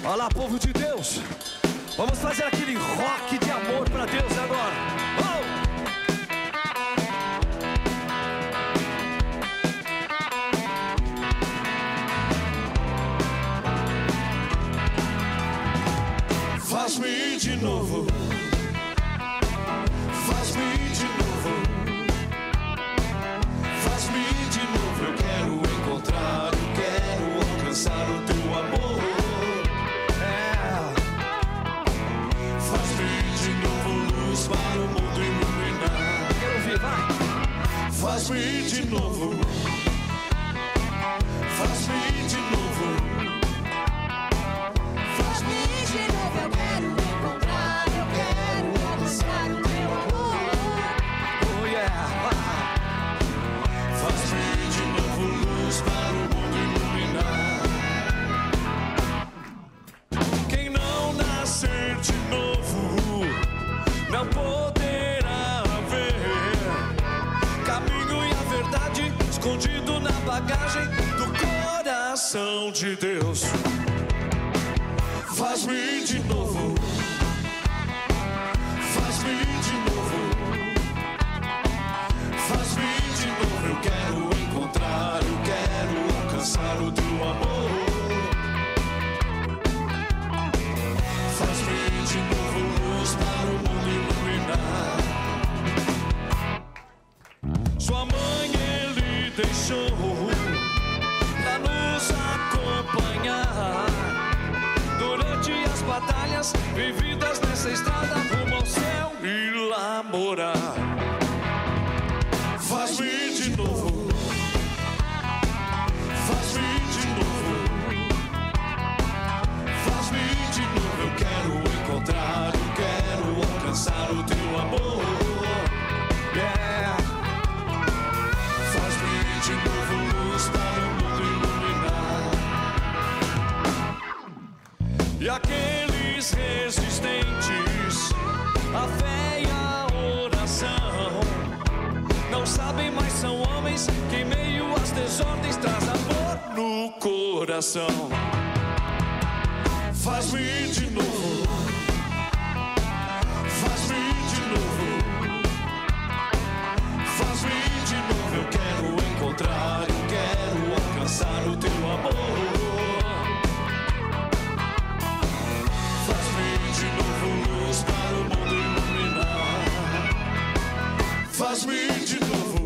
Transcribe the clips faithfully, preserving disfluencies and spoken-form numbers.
Olha lá, povo de Deus. Vamos fazer aquele rock de amor para Deus agora. Oh! Faz-me de novo, faz-me de novo, faz-me de novo. Eu quero encontrar, eu quero alcançar o teu amor. É. Faz-me de novo luz para o mundo iluminar. Quero ouvir, vai. Faz-me de novo, faz-me de novo. Não poderá ver caminho e a verdade escondido na bagagem do coração de Deus. Faz-me de novo, faz-me de novo, faz-me de novo. Eu quero encontrar, eu quero alcançar o teu amor. Faz-me de novo luz para o mundo iluminar. Sua mãe ele deixou pra nos acompanhar durante as batalhas vividas nessa estrada rumo ao céu e lá morar. Faz-me de novo, faz-me de novo, faz-me de novo. Eu quero encontrar, eu quero alcançar o teu amor. Yeah. Faz-me de novo luz para o mundo iluminar. E aqueles resistentes à fé e à oração não sabem, mas são homens que em meio às desordens traz amor no coração. Faz-me de novo, faz-me de novo, faz-me de novo. Eu quero encontrar, eu quero alcançar o teu amor. Faz-me de novo luz para o mundo iluminar. Faz-me de novo,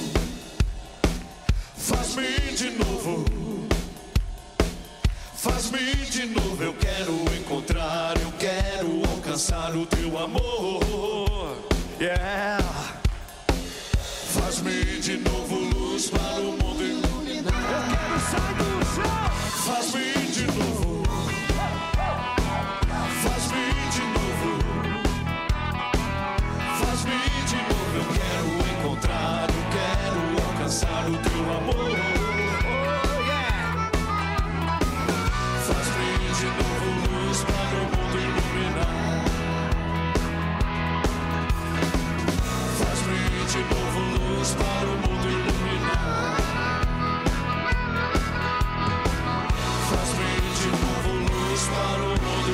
faz-me de novo, faz-me de novo. Eu quero encontrar, eu quero alcançar o teu amor. Yeah. Faz-me de novo luz para o mundo iluminar. Eu quero sair do chão. Faz-me de novo, faz-me de novo, faz-me de novo. Eu quero encontrar, eu quero alcançar o teu amor. Faz-me de novo luz para o mundo iluminar. Faz-me de novo luz para o mundo iluminar. Faz-me de novo luz para o mundo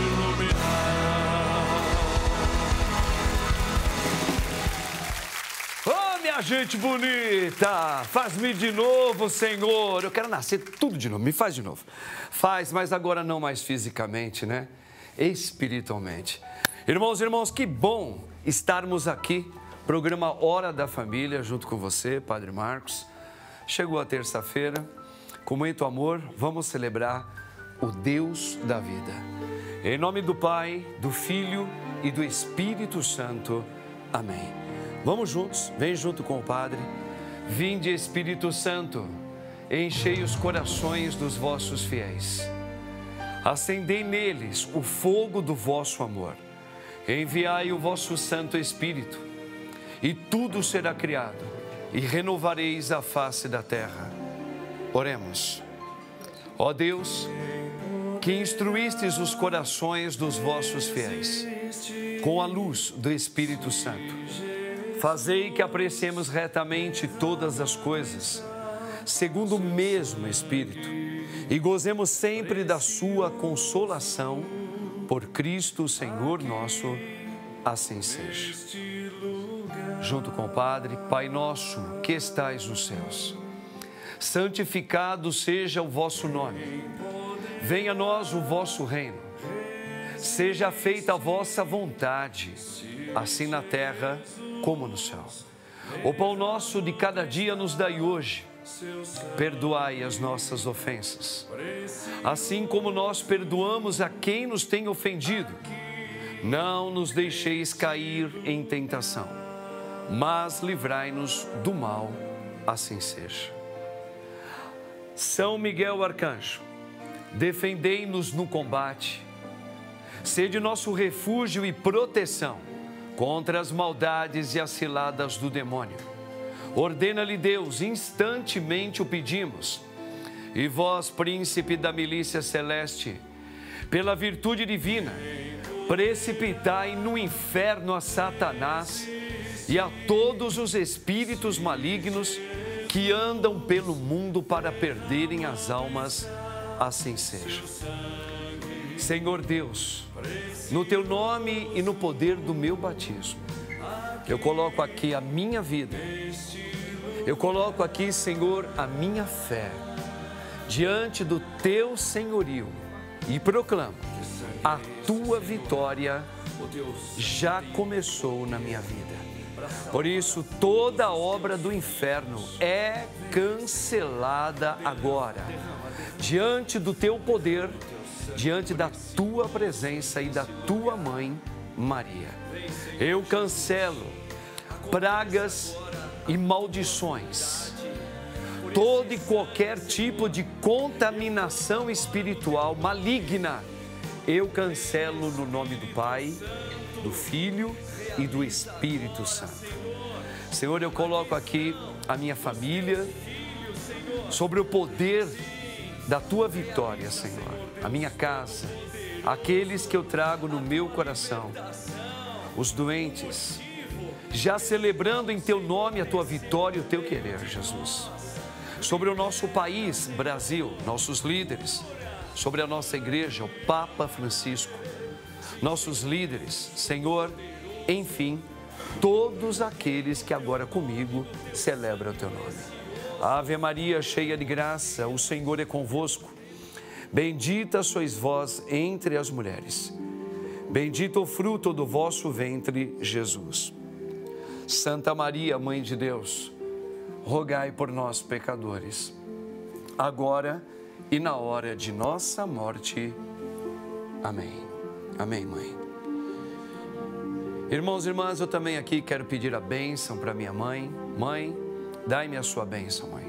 iluminar. Ô, minha gente bonita, faz-me de novo, Senhor. Eu quero nascer tudo de novo, me faz de novo. Faz, mas agora não mais fisicamente, né? Espiritualmente. Irmãos e irmãos, que bom estarmos aqui. Programa Hora da Família, junto com você, Padre Marcos. Chegou a terça-feira, com muito amor, vamos celebrar o Deus da vida. Em nome do Pai, do Filho e do Espírito Santo. Amém. Vamos juntos, vem junto com o Padre. Vinde, Espírito Santo, enchei os corações dos vossos fiéis. Acendei neles o fogo do vosso amor. Enviai o vosso Santo Espírito, e tudo será criado, e renovareis a face da terra. Oremos. Ó Deus, que instruístes os corações dos vossos fiéis, com a luz do Espírito Santo, fazei que apreciemos retamente todas as coisas, segundo o mesmo Espírito, e gozemos sempre da sua consolação, por Cristo Senhor nosso, assim seja. Junto com o Padre, Pai nosso que estais nos céus, santificado seja o vosso nome, venha a nós o vosso reino, seja feita a vossa vontade, assim na terra como no céu. O pão nosso de cada dia nos dai hoje, perdoai as nossas ofensas, assim como nós perdoamos a quem nos tem ofendido. Não nos deixeis cair em tentação, mas livrai-nos do mal, assim seja. São Miguel Arcanjo, defendei-nos no combate, sede nosso refúgio e proteção contra as maldades e as ciladas do demônio. Ordena-lhe Deus, instantemente o pedimos. E vós, príncipe da milícia celeste, pela virtude divina, precipitai no inferno a Satanás e a todos os espíritos malignos que andam pelo mundo para perderem as almas, assim seja. Senhor Deus, no teu nome e no poder do meu batismo, eu coloco aqui a minha vida, eu coloco aqui, Senhor, a minha fé, diante do teu senhorio e proclamo, a tua vitória já começou na minha vida. Por isso, toda obra do inferno é cancelada agora, diante do teu poder, diante da tua presença e da tua mãe, Maria. Eu cancelo pragas e maldições, todo e qualquer tipo de contaminação espiritual maligna, eu cancelo no nome do Pai, do Filho e do Espírito Santo. Senhor, eu coloco aqui a minha família sobre o poder da tua vitória, Senhor. A minha casa, aqueles que eu trago no meu coração, os doentes, já celebrando em teu nome a tua vitória e o teu querer, Jesus. Sobre o nosso país, Brasil, nossos líderes, sobre a nossa igreja, o Papa Francisco, nossos líderes, Senhor, enfim, todos aqueles que agora comigo celebram o teu nome. Ave Maria, cheia de graça, o Senhor é convosco. Bendita sois vós entre as mulheres. Bendito o fruto do vosso ventre, Jesus. Santa Maria, Mãe de Deus, rogai por nós, pecadores, agora e na hora de nossa morte. Amém. Amém, Mãe. Irmãos e irmãs, eu também aqui quero pedir a bênção para minha mãe. Mãe, dai-me a sua bênção, Mãe.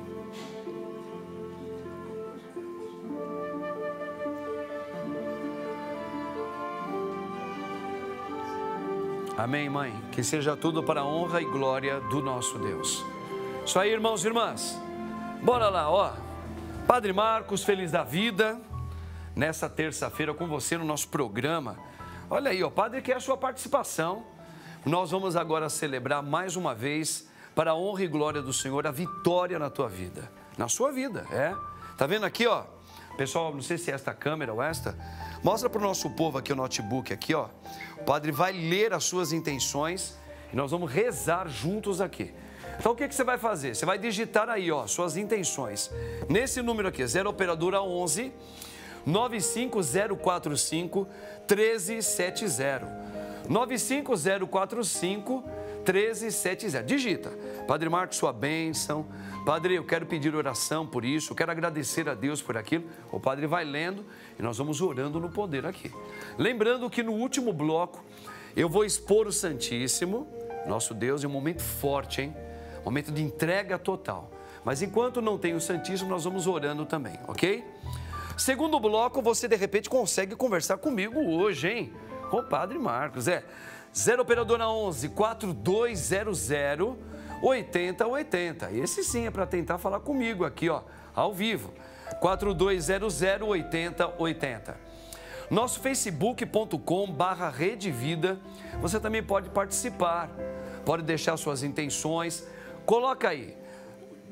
Amém, Mãe. Que seja tudo para a honra e glória do nosso Deus. Isso aí, irmãos e irmãs. Bora lá, ó. Padre Marcos, feliz da vida, nessa terça-feira com você no nosso programa. Olha aí, ó, Padre, quer a sua participação. Nós vamos agora celebrar mais uma vez, para a honra e glória do Senhor, a vitória na tua vida. Na sua vida, é. Tá vendo aqui, ó? Pessoal, não sei se é esta câmera ou esta. Mostra para o nosso povo aqui o notebook aqui, ó. O Padre vai ler as suas intenções e nós vamos rezar juntos aqui. Então o que, que você vai fazer? Você vai digitar aí, ó, suas intenções. Nesse número aqui, zero operadora onze, nove cinco zero quatro cinco, um três sete zero. nove cinco zero quatro cinco, um três sete zero. Digita. Padre Marcos, sua bênção. Padre, eu quero pedir oração por isso, eu quero agradecer a Deus por aquilo. O Padre vai lendo e nós vamos orando no poder aqui. Lembrando que no último bloco eu vou expor o Santíssimo, nosso Deus, em um momento forte, hein? Momento de entrega total. Mas enquanto não tem o Santíssimo, nós vamos orando também, ok? Segundo bloco, você de repente consegue conversar comigo hoje, hein? Com o Padre Marcos, é zero operadora onze, quatro dois zero zero, oito zero oito zero. Esse sim é para tentar falar comigo aqui, ó, ao vivo. quatro dois zero zero, oito zero oito zero. Nosso facebook ponto com barra Rede Vida, você também pode participar, pode deixar suas intenções, coloca aí.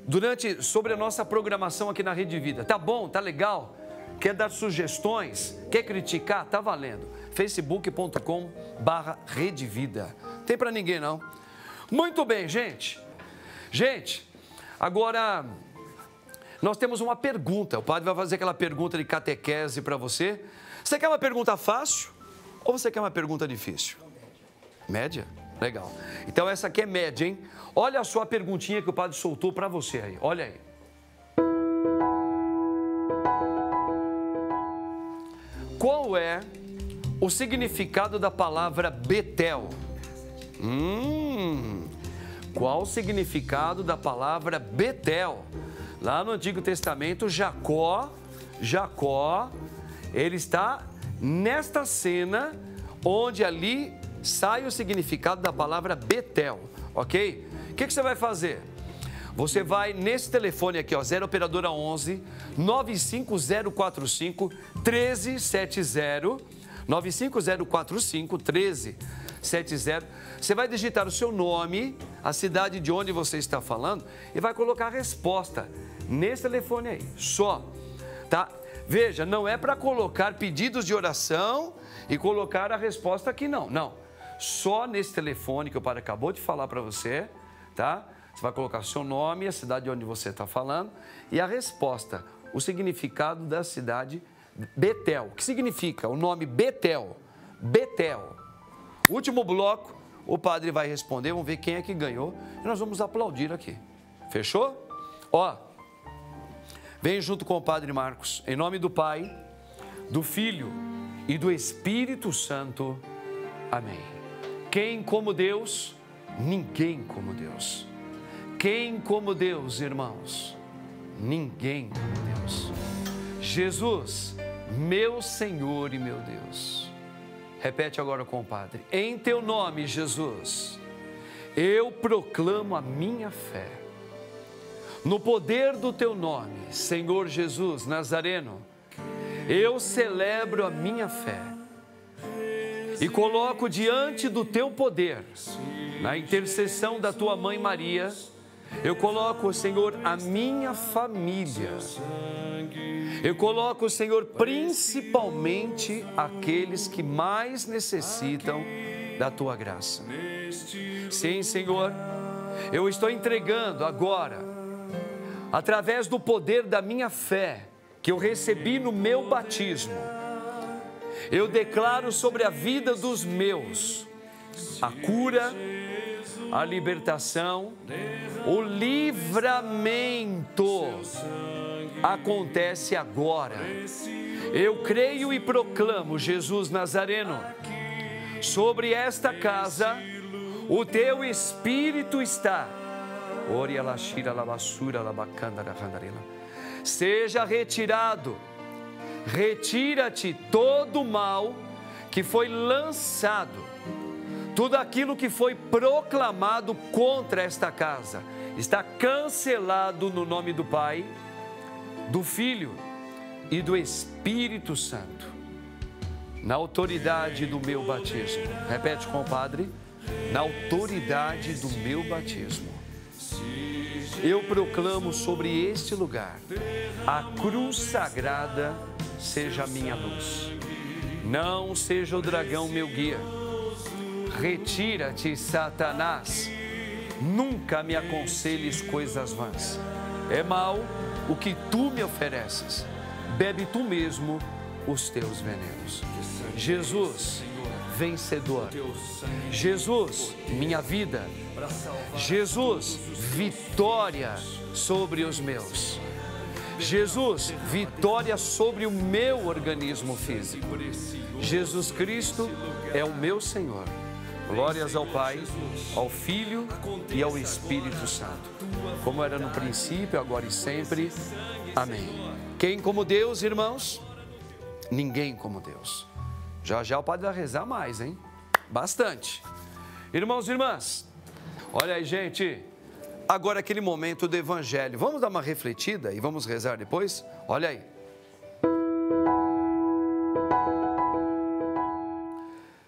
durante, sobre a nossa programação aqui na Rede Vida. Tá bom? Tá legal? Quer dar sugestões? Quer criticar? Tá valendo. facebook ponto com barra Rede Vida. Tem para ninguém não. Muito bem, gente. Gente, agora nós temos uma pergunta. O padre vai fazer aquela pergunta de catequese para você. Você quer uma pergunta fácil ou você quer uma pergunta difícil? Média? Legal. Então essa aqui é média, hein? Olha a sua perguntinha que o padre soltou para você aí. Olha aí. Qual é o significado da palavra Betel? Hum, qual o significado da palavra Betel? Lá no Antigo Testamento, Jacó, Jacó, ele está nesta cena onde ali sai o significado da palavra Betel, ok? O que, que você vai fazer? Você vai nesse telefone aqui, ó, zero operadora onze, nove cinco zero quatro cinco, um três sete zero, nove cinco zero quatro cinco, um três sete zero. Você vai digitar o seu nome, a cidade de onde você está falando e vai colocar a resposta nesse telefone aí, só, tá? Veja, não é para colocar pedidos de oração e colocar a resposta aqui, não, não. Só nesse telefone que o padre acabou de falar para você, tá? Você vai colocar o seu nome, a cidade de onde você está falando e a resposta, o significado da cidade Betel. O que significa o nome Betel? Betel. Último bloco, o padre vai responder, vamos ver quem é que ganhou e nós vamos aplaudir aqui. Fechou? Ó, vem junto com o padre Marcos, em nome do Pai, do Filho e do Espírito Santo. Amém. Quem como Deus? Ninguém como Deus. Quem como Deus, irmãos? Ninguém como Deus. Jesus, meu Senhor e meu Deus. Repete agora com o Padre. Em teu nome, Jesus, eu proclamo a minha fé. No poder do teu nome, Senhor Jesus Nazareno, eu celebro a minha fé. E coloco diante do teu poder, na intercessão da tua mãe Maria, eu coloco, Senhor, a minha família. Eu coloco, Senhor, principalmente aqueles que mais necessitam da tua graça. Sim, Senhor, eu estou entregando agora, através do poder da minha fé, que eu recebi no meu batismo, eu declaro sobre a vida dos meus a cura, a libertação, o livramento acontece agora. Eu creio e proclamo, Jesus Nazareno, sobre esta casa, o teu Espírito está. Seja retirado, retira-te todo o mal que foi lançado. Tudo aquilo que foi proclamado contra esta casa está cancelado no nome do Pai, do Filho e do Espírito Santo, na autoridade do meu batismo. Repete com o Padre. Na autoridade do meu batismo, eu proclamo sobre este lugar, a cruz sagrada seja a minha luz. Não seja o dragão meu guia. Retira-te, Satanás, nunca me aconselhes coisas vãs. É mal o que tu me ofereces, bebe tu mesmo os teus venenos. Jesus, vencedor. Jesus, minha vida. Jesus, vitória sobre os meus. Jesus, vitória sobre o meu organismo físico. Jesus Cristo é o meu Senhor. Glórias ao Pai, ao Filho e ao Espírito Santo, como era no princípio, agora e sempre. Amém. Quem como Deus, irmãos? Ninguém como Deus. Já já o padre vai rezar mais, hein? Bastante. Irmãos e irmãs, olha aí, gente. Agora aquele momento do Evangelho. Vamos dar uma refletida e vamos rezar depois? Olha aí.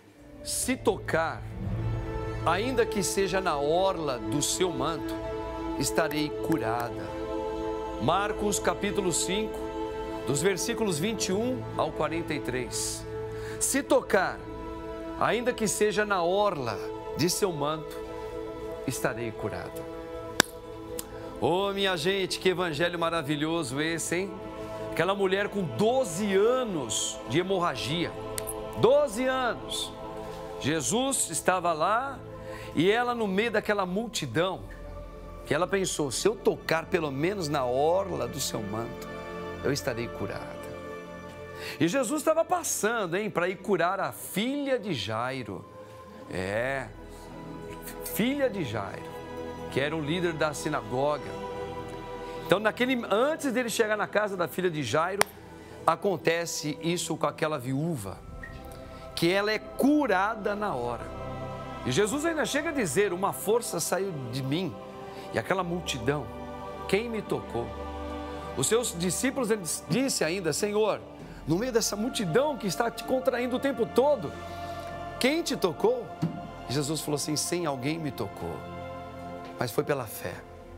Se tocar, ainda que seja na orla do seu manto, estarei curada. Marcos capítulo cinco, dos versículos vinte e um ao quarenta e três. Se tocar, ainda que seja na orla de seu manto, estarei curado. Oh, minha gente, que evangelho maravilhoso esse, hein? Aquela mulher com doze anos de hemorragia, doze anos. Jesus estava lá e ela no meio daquela multidão, que ela pensou, se eu tocar pelo menos na orla do seu manto, eu estarei curada. E Jesus estava passando, hein, para ir curar a filha de Jairo. É, filha de Jairo, que era o líder da sinagoga. Então, naquele, antes dele chegar na casa da filha de Jairo, acontece isso com aquela viúva, que ela é curada na hora. E Jesus ainda chega a dizer, uma força saiu de mim, e aquela multidão, quem me tocou? Os seus discípulos disse ainda, Senhor, no meio dessa multidão que está te contraindo o tempo todo, quem te tocou? E Jesus falou assim, sim, alguém me tocou, mas foi pela fé.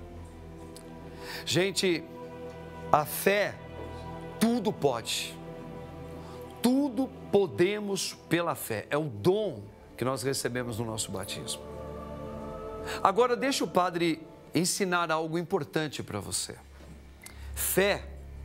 Gente, a fé, tudo pode, tudo podemos pela fé, é o dom que nós recebemos no nosso batismo. Agora deixa o padre ensinar algo importante para você. Fé,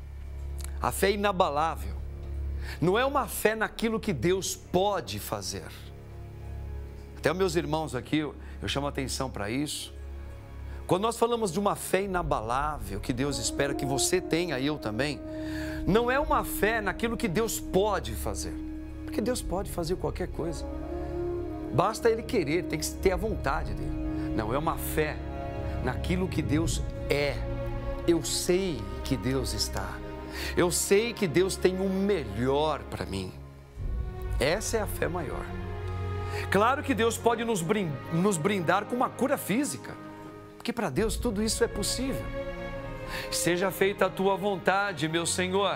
a fé inabalável, não é uma fé naquilo que Deus pode fazer. Até os meus irmãos aqui, eu, eu chamo a atenção para isso. Quando nós falamos de uma fé inabalável, que Deus espera que você tenha, eu também, não é uma fé naquilo que Deus pode fazer, porque Deus pode fazer qualquer coisa, basta Ele querer, tem que ter a vontade dEle. Não, é uma fé naquilo que Deus é. Eu sei que Deus está, eu sei que Deus tem o melhor para mim. Essa é a fé maior. Claro que Deus pode nos brindar com uma cura física, porque para Deus tudo isso é possível. Seja feita a tua vontade, meu Senhor.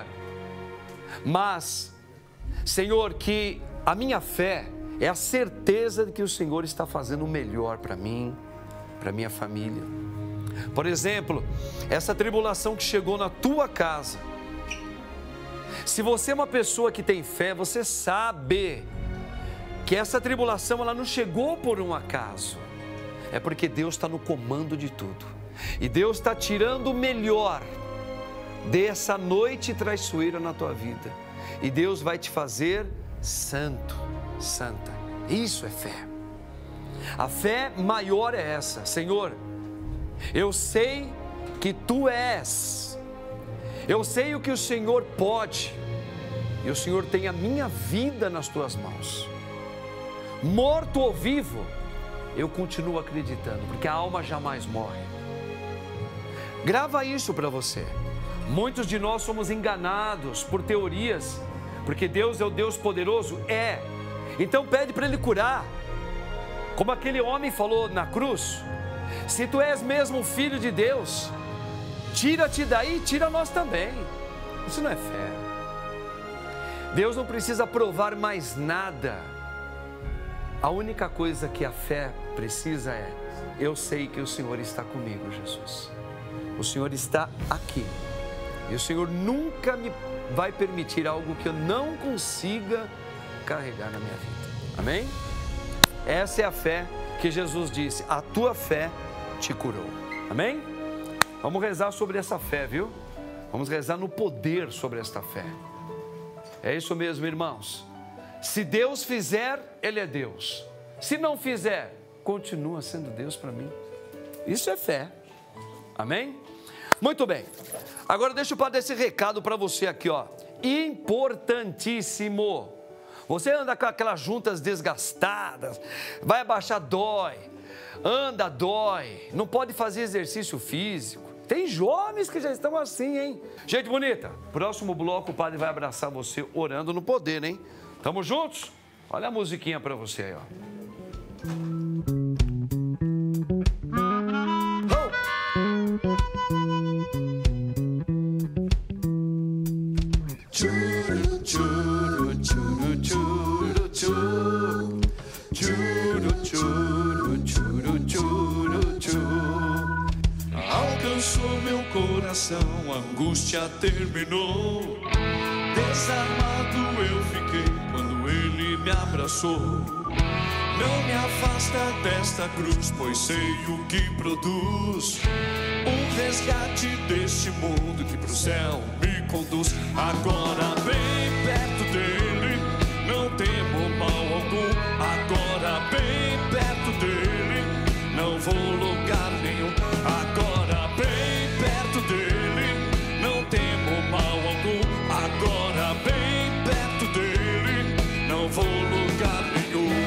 Mas, Senhor, que a minha fé é a certeza de que o Senhor está fazendo o melhor para mim, para minha família. Por exemplo, essa tribulação que chegou na tua casa. Se você é uma pessoa que tem fé, você sabe que essa tribulação ela não chegou por um acaso. É porque Deus está no comando de tudo. E Deus está tirando o melhor dessa noite traiçoeira na tua vida. E Deus vai te fazer santo, santa. Isso é fé. A fé maior é essa. Senhor, eu sei que Tu és. Eu sei o que o Senhor pode. E o Senhor tem a minha vida nas Tuas mãos. Morto ou vivo, eu continuo acreditando, porque a alma jamais morre. Grava isso para você. Muitos de nós somos enganados por teorias, porque Deus é o Deus poderoso? É. Então pede para Ele curar. Como aquele homem falou na cruz, se Tu és mesmo o Filho de Deus, tira-te daí, tira nós também. Isso não é fé. Deus não precisa provar mais nada. A única coisa que a fé precisa é, eu sei que o Senhor está comigo, Jesus. O Senhor está aqui. E o Senhor nunca me vai permitir algo que eu não consiga carregar na minha vida. Amém? Essa é a fé que Jesus disse, a tua fé te curou. Amém? Vamos rezar sobre essa fé, viu? Vamos rezar no poder sobre esta fé. É isso mesmo, irmãos. Se Deus fizer, Ele é Deus. Se não fizer, continua sendo Deus para mim. Isso é fé. Amém? Muito bem. Agora deixa eu dar esse recado para você aqui, ó. Importantíssimo. Você anda com aquelas juntas desgastadas, vai abaixar, dói. Anda, dói. Não pode fazer exercício físico. Tem jovens que já estão assim, hein? Gente bonita, próximo bloco o padre vai abraçar você orando no poder, hein? Tamo juntos? Olha a musiquinha para você aí, ó. Churu, churu, churu, churu, churu. Churu, churu, churu, churu, churu. coração, a angústia terminou. Desarmado eu fiquei quando ele me abraçou. Não me afasta desta cruz, pois sei o que produz. Um resgate deste mundo que pro céu me conduz. Agora bem perto dele, não temo mal algum. Agora bem perto dele, não vou lugar nenhum. Agora bem perto dele, não temo mal algum. Agora bem perto dele, não vou lugar nenhum.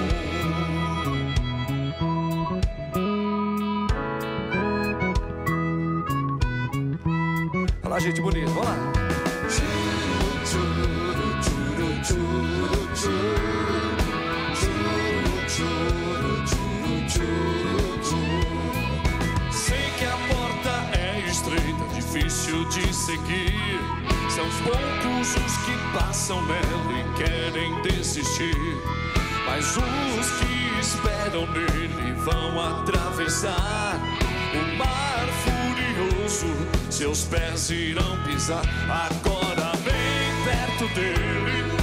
Olha lá, gente bonita, vamos lá. Sei que a porta é estreita, difícil de seguir. São poucos os que passam nela e querem desistir. Mas os que esperam nele vão atravessar o mar furioso, seus pés irão pisar. Agora bem perto dele,